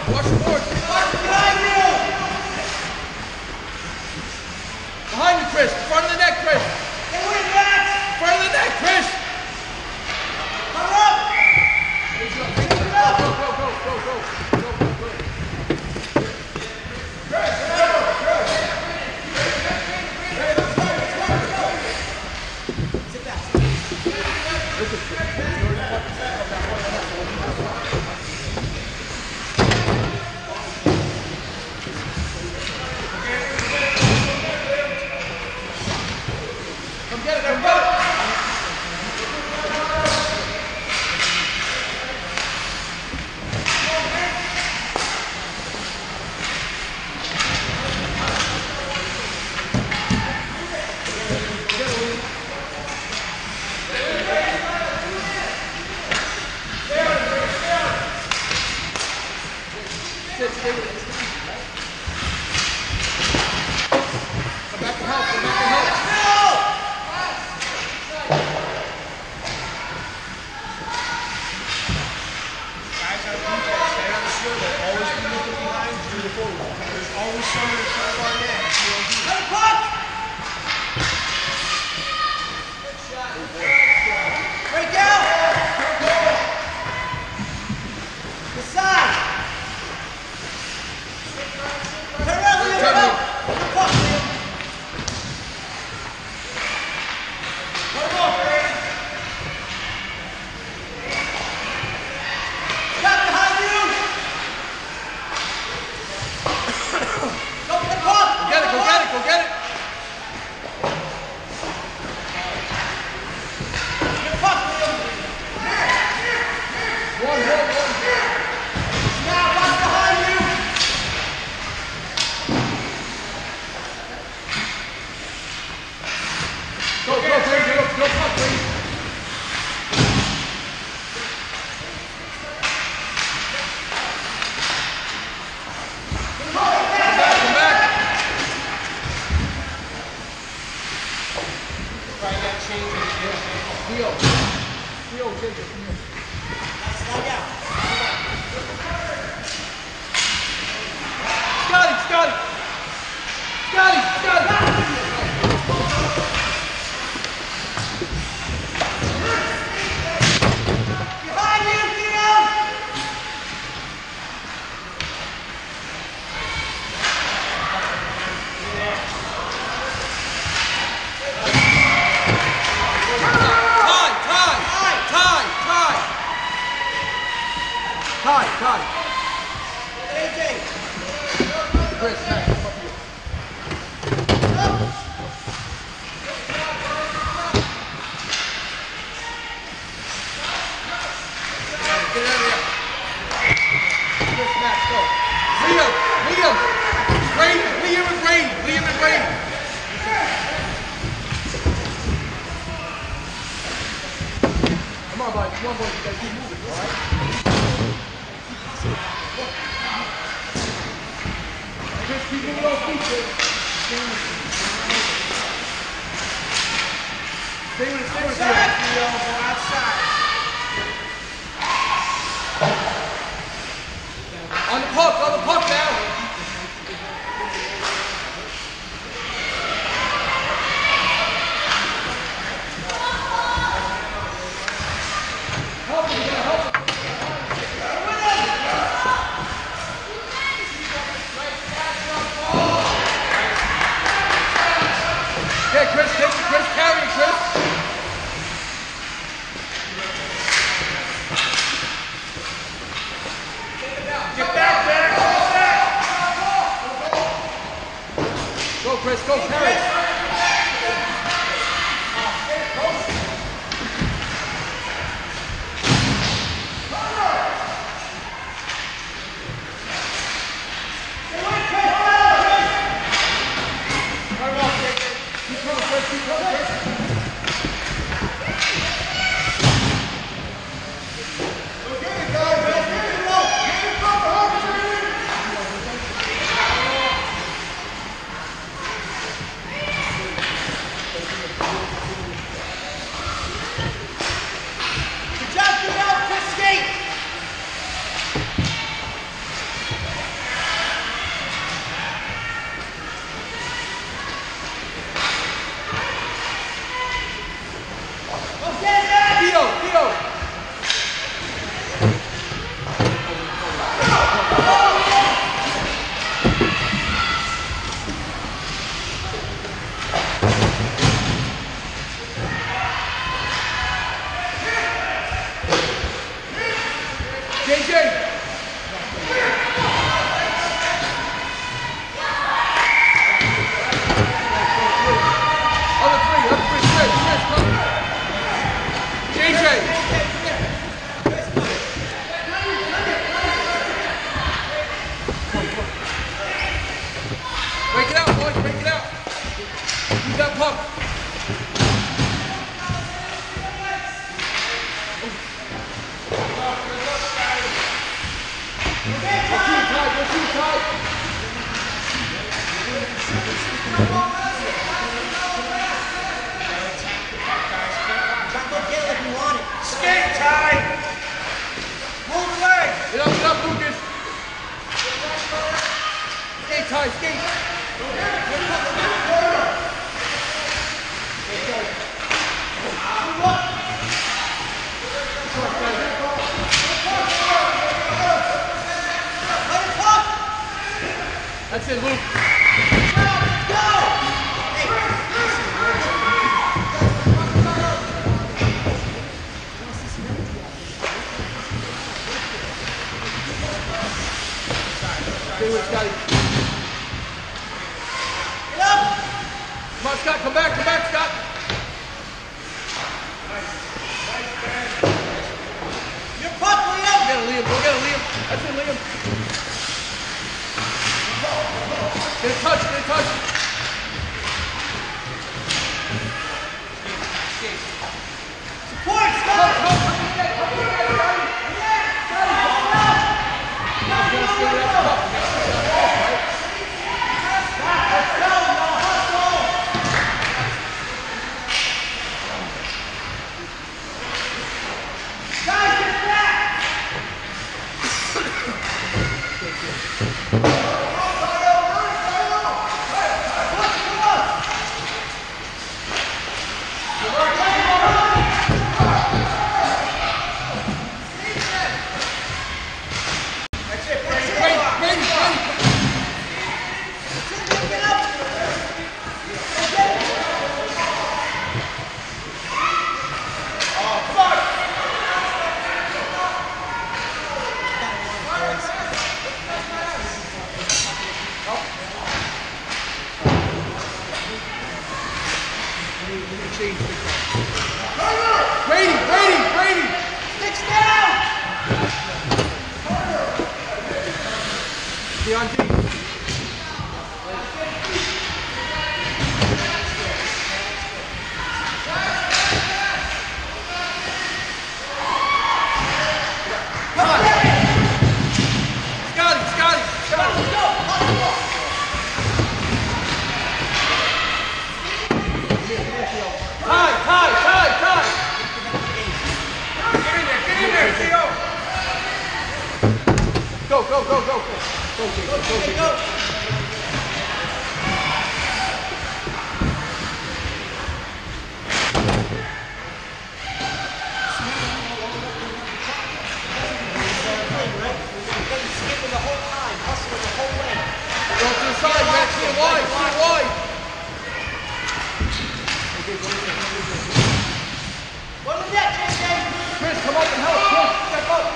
Watch the board. Behind you! Behind you, Chris. Front of the neck, Chris. Get with that! Front of the neck, Chris. Come up! Skate, Ty! Move the leg! Get up, Lucas! Skate, Ty, skate! That's it, Luke. Stay with Scotty. Get up! Come on, Scott, come back, Scott. Your puck, Liam! Go get it, Liam. That's it, Liam. Get a touch. Support, Scott! Guys, get back! Brady! Six down! Deontay. Go. Go to the side, man. See it wide. Go to the net, JJ! Chris, come up and help. Chris, step up.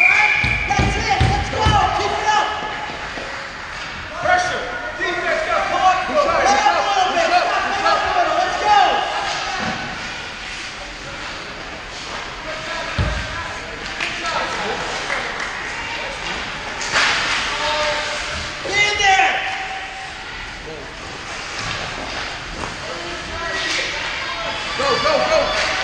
That's it! Let's go! Keep it up! Pressure! Defense, go! Go, go, go!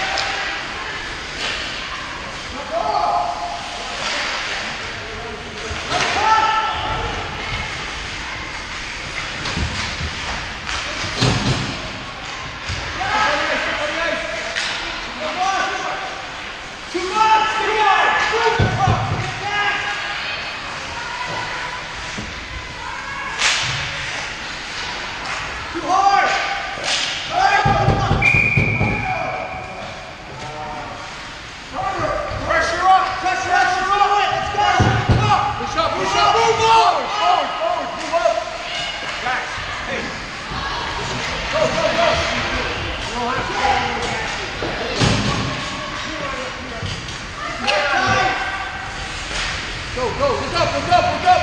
Go, go, look up, look up, look up!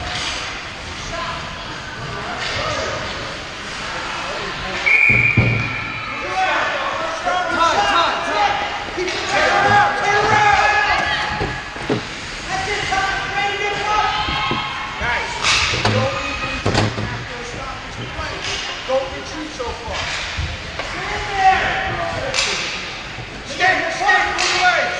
Time. Keep it around, turn around! That's it, time, ready to get up! Guys, don't retreat after a stoppage to play. Don't retreat so far. Get in there! Stay, move away!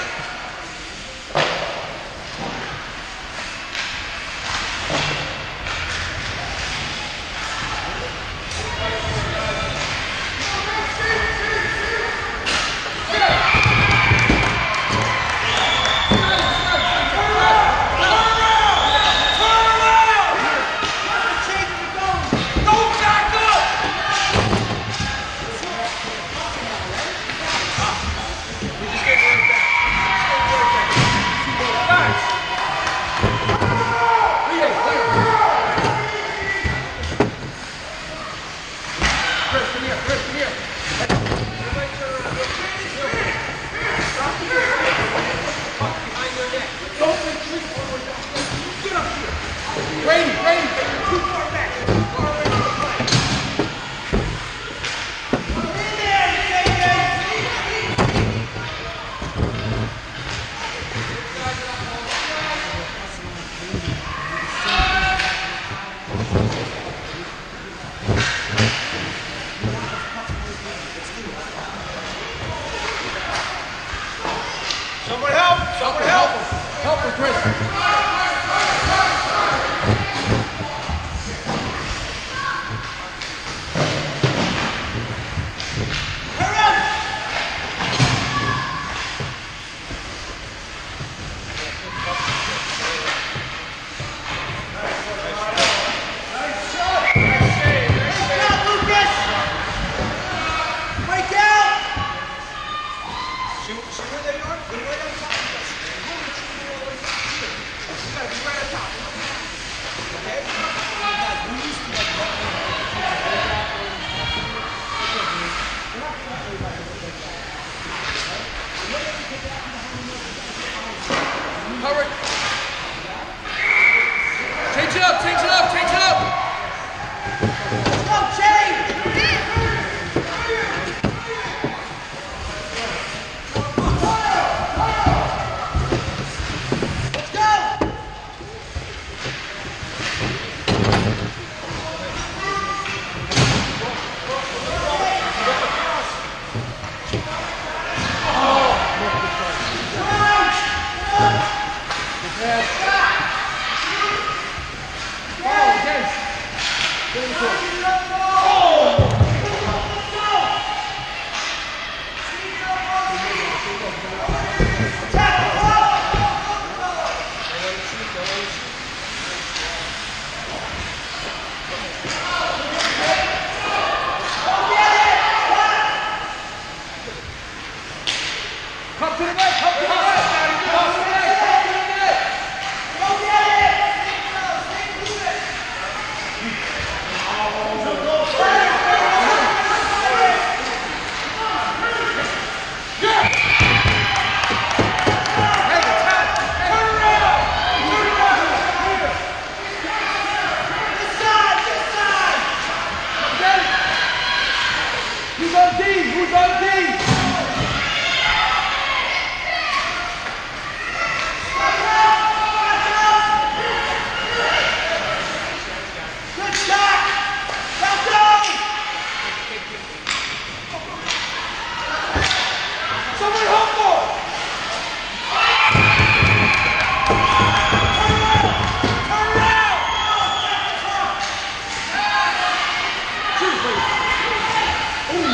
Someone help! Someone help! Help him, Chris! Hurry! Change it up, change it up, change it up! Let's go, change! Let's go! Come to the right, come to the right! Come to the right, come to the right! Go get it! Stay moving!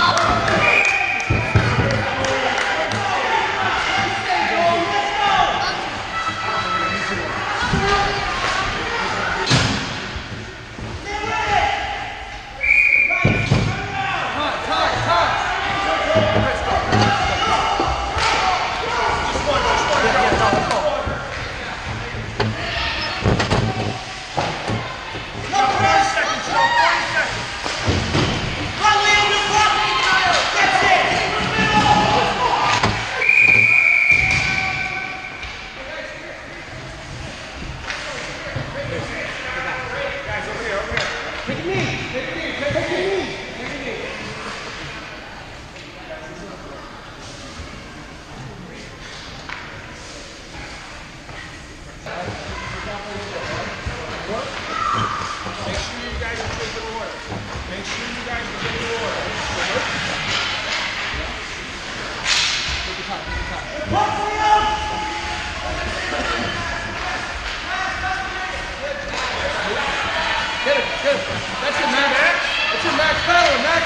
That's your Max. That's your Max battle, Max.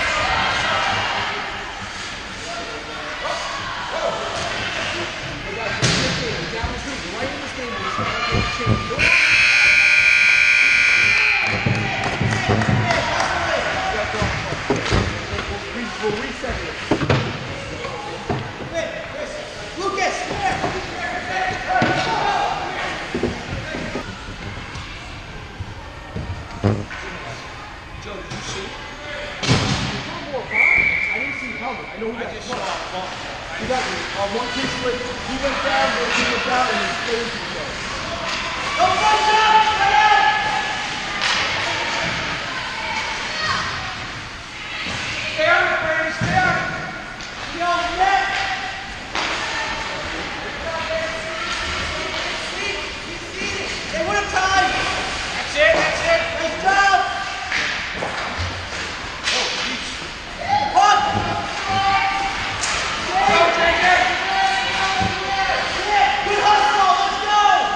We'll reset it. Lucas, Joe, did you see? I didn't see him coming. I know he got bumped. He got one kick slip. He went down, then he went down, and he stayed into the show. don't punch out! Stay on it, Brady. Stay on it. Yo, net! Hey, what a time! That's it. That's it. Nice job! Punt! Go, JJ. Good hustle, let's go!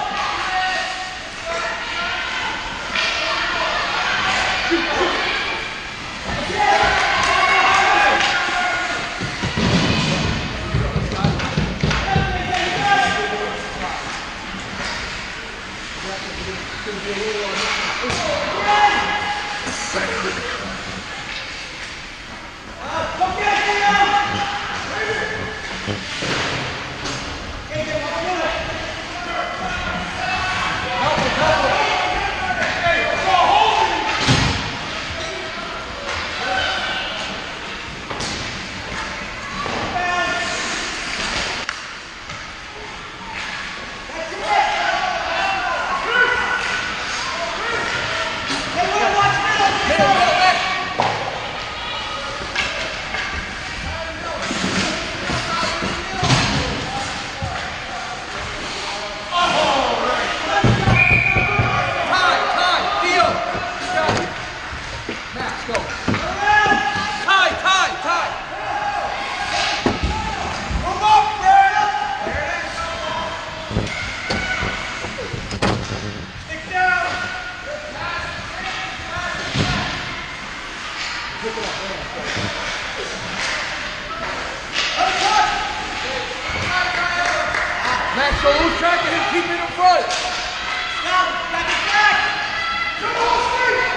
Max, so lose track of him, keep it in front. Now, back it back! Come on, Steve!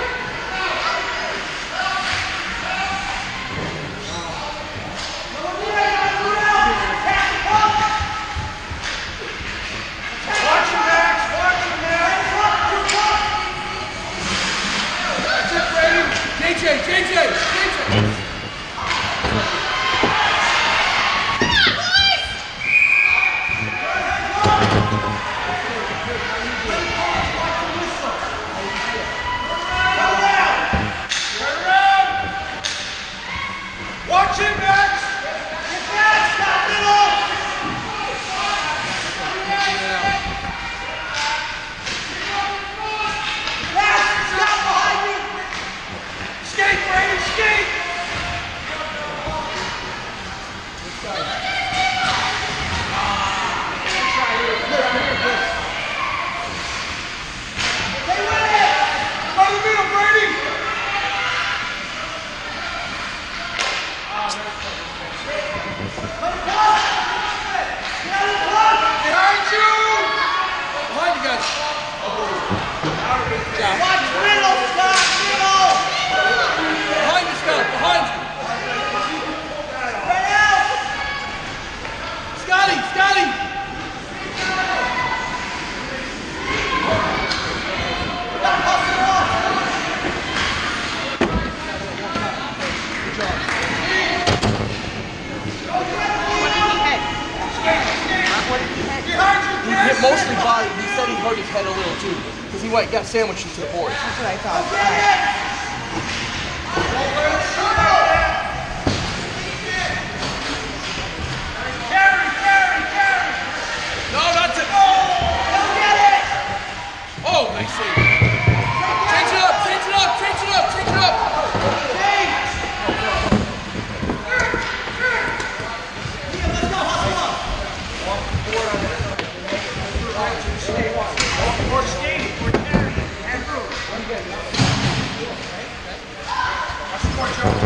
Watch him, Max. Watch him, Max. That's it, Brady. JJ. but mostly body. He said he hurt his head a little too, because he got sandwiched into the board. That's what I thought. No, that's it. Oh, nice save. Change it up, change it up, change it up, change it up. Or skating, or carrying, and move. Watch the court, Joe.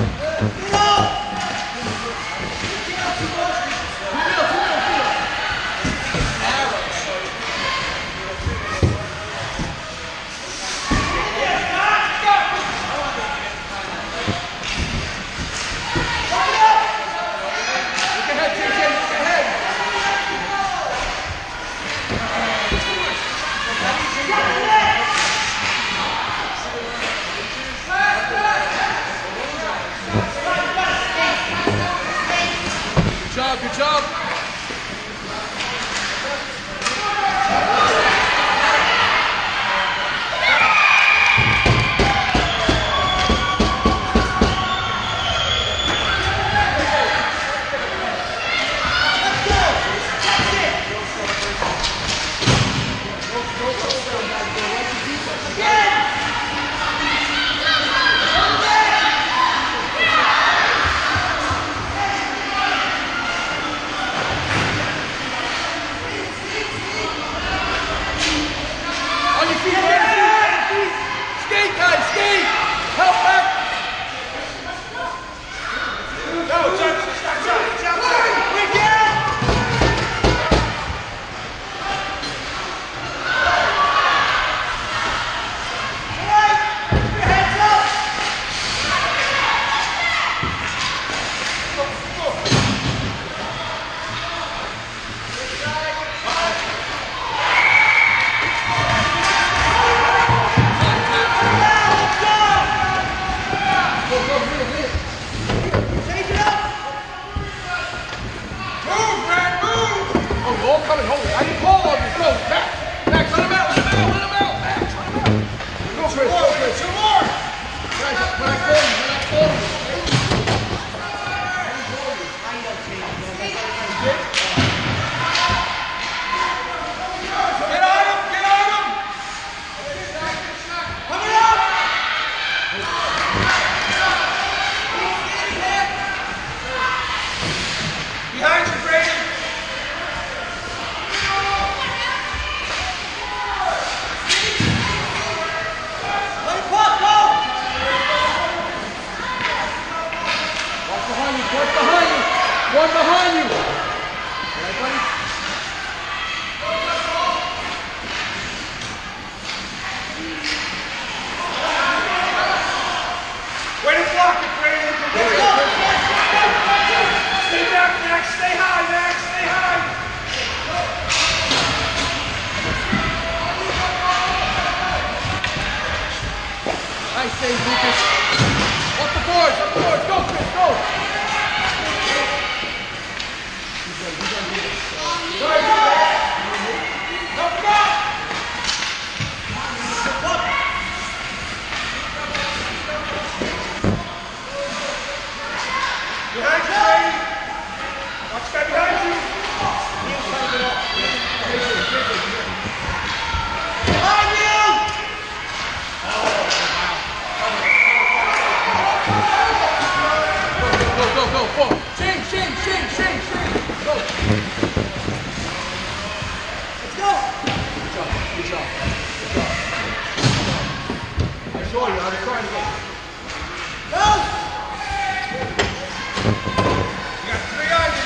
Good job. Skate, guys, skate! Help back! Go, jump, jump. We get it! All right, your hands up! Ball coming home. I didn't call on you. Go, Max. Max, let him out. Let him out. Let him out. Max, let him out. Go, Chris. Go, Chris. Some more. Guys, when I call you, Get on him. Get on him. Coming up. Behind you, Brady. One behind you. All right, buddy? Way to block it, Brady. Stay back, Max. Stay high, Max. Stay high. Nice save, Lucas. Off the boards. Off the boards. Go, Chris. Go. Behind you, Brady. Watch that behind you. Behind you! Go. Change. Go. Let's go. Good job. I saw you. I was trying to get. Go. You got 3 on you.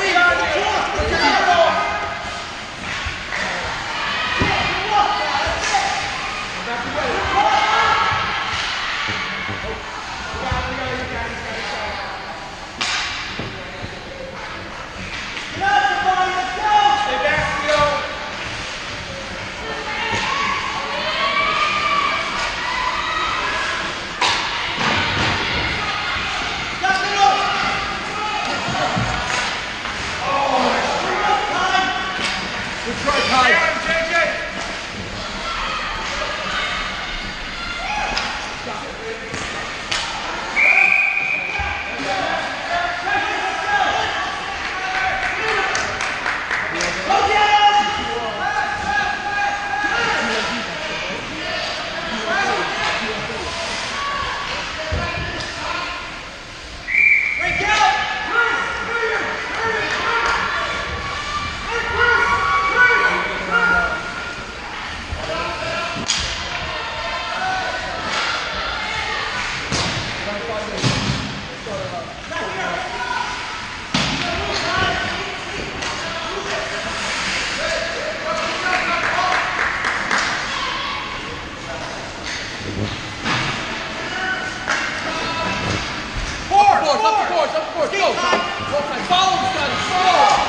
Stay back, Leo. course. Go, Tom. Go, Tom. Follow him, Scotty. Follow.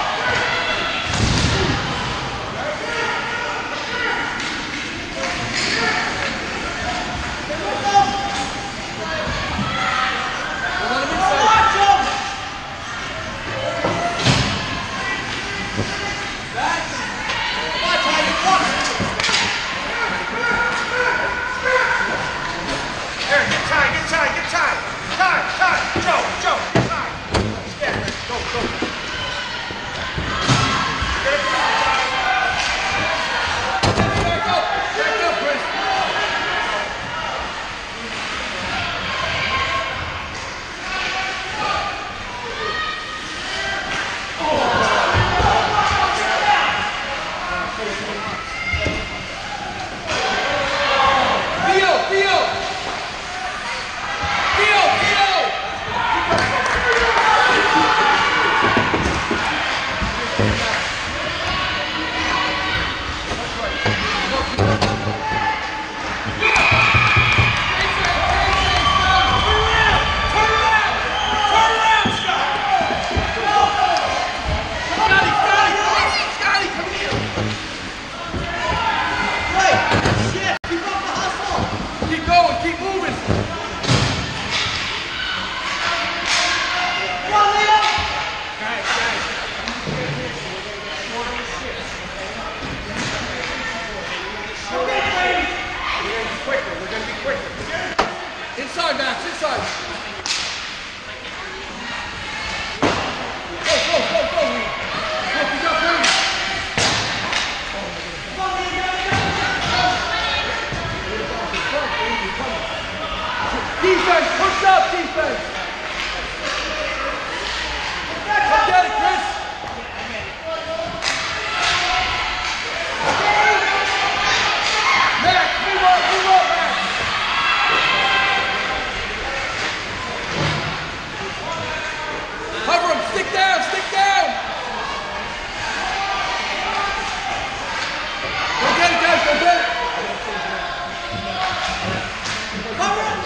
Inside, Max, inside. Go, Reed. Look, you got Reed. Defense, push up, defense. Come get it, Chris. Max, move up, Max. Cover him, stick down. Go get it, guys, go get it. Cover him.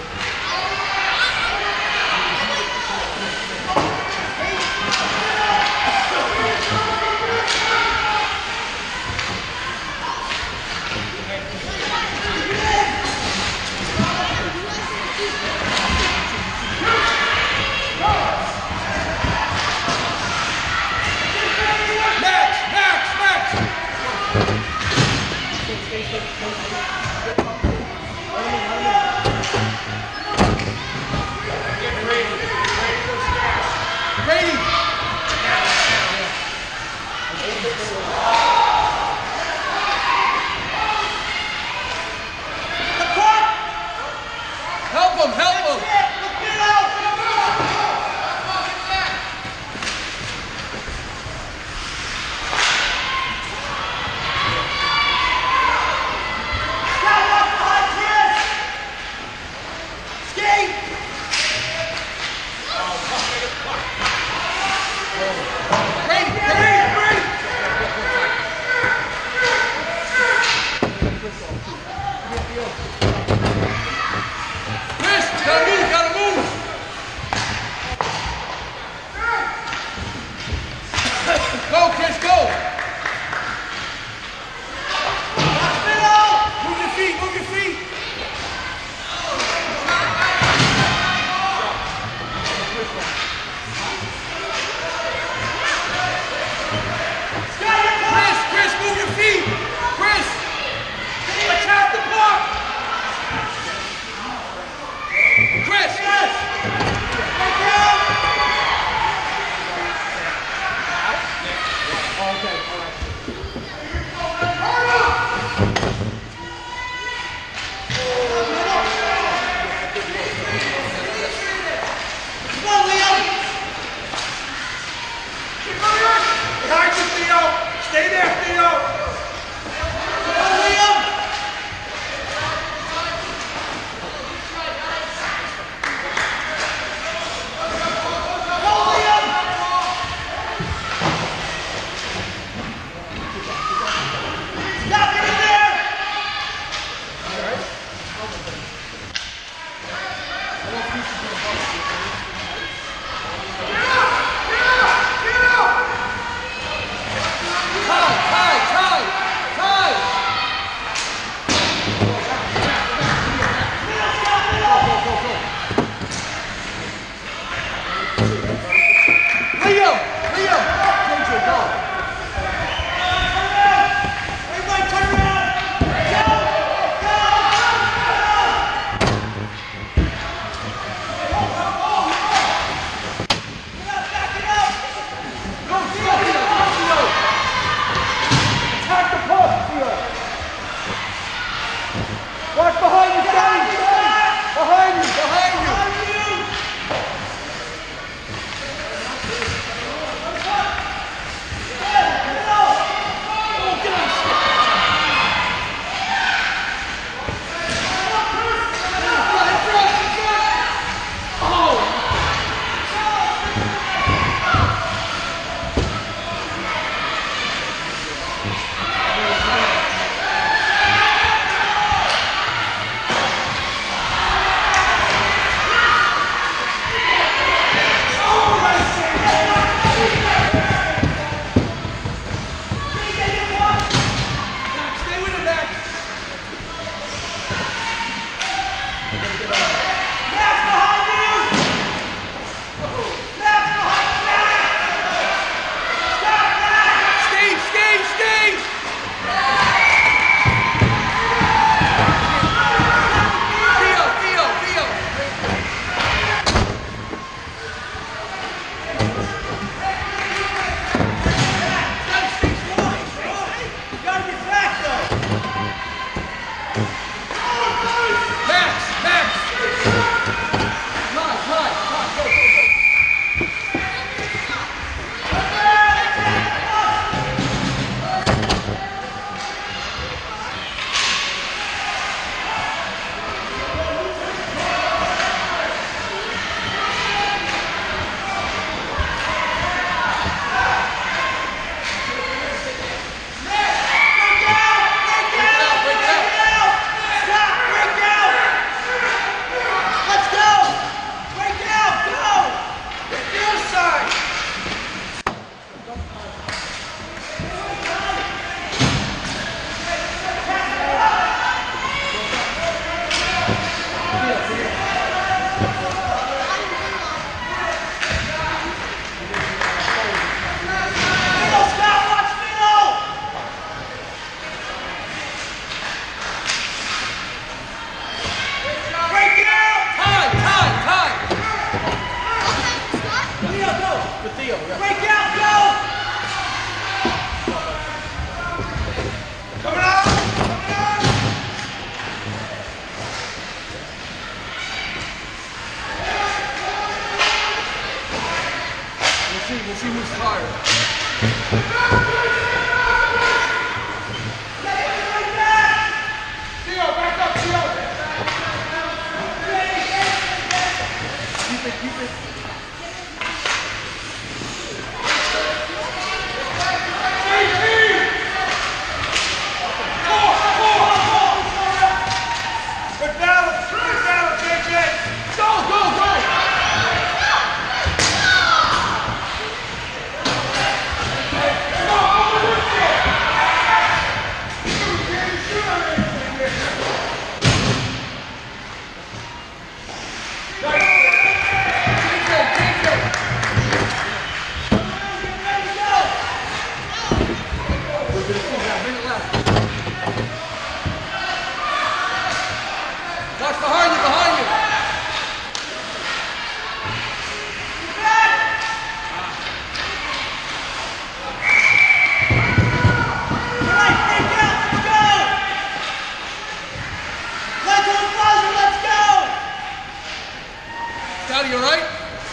Help him! Go, Chris, go! Move your feet! Chris, move your feet! Chris! Attack the block! Chris! Stay there, Theo! We'll see who's tired. Theo, back up, Theo. Keep it, keep it. Good balance, JJ. Go, go, go. Watch behind you, behind you. Scotty, you all right?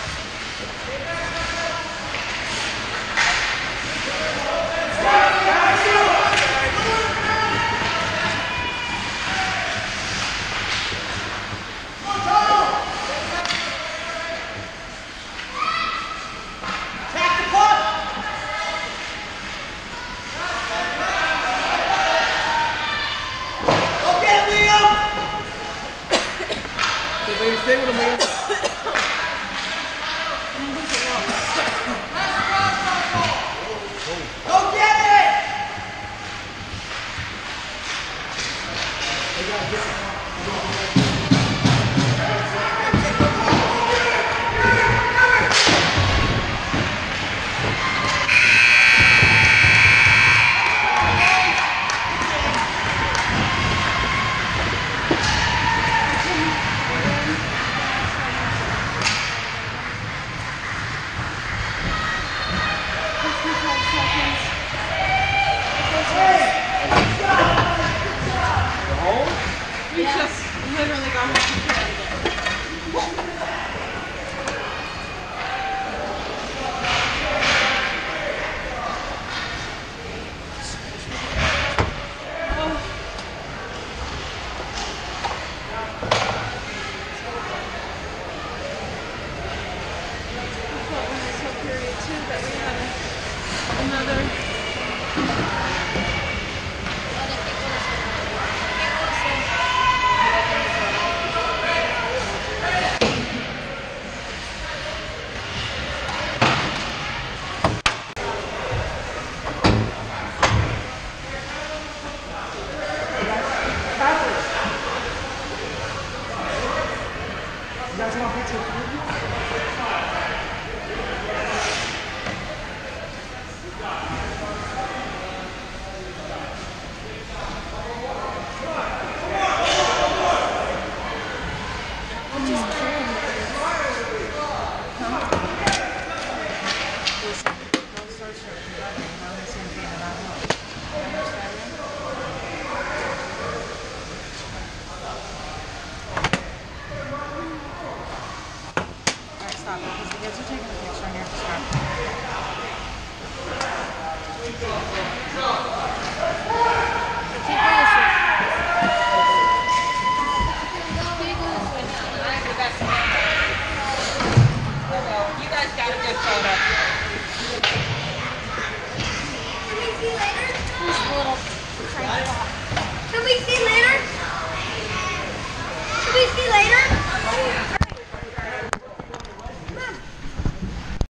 Stay with him, man. Go get it! We just literally got home. Stop it, because the kids are taking a picture and you're distracted.